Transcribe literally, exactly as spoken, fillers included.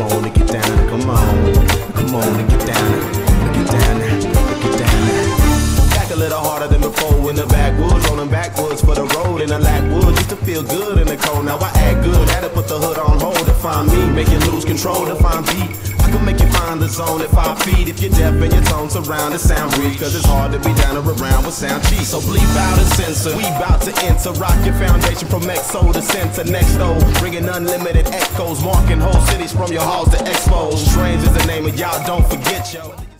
on and get down, come on. Come on and get down, get down, get down. Back a little harder than before in the backwoods, rolling backwards for the road in the Lackwood. Used to feel good in the cold, now I act good. Had to put the hood on hold to find me, make you lose control to find beat. I can make you find the zone at five feet if you're deaf and your tones surround the sound weak. Cause it's hard to be down or around with sound cheap. So bleep out and censor, we bout to enter. Rock your foundation from Exo to center next though. Bringing unlimited echoes, marking whole cities from your halls to expos. Strange is the name of y'all, don't forget yo.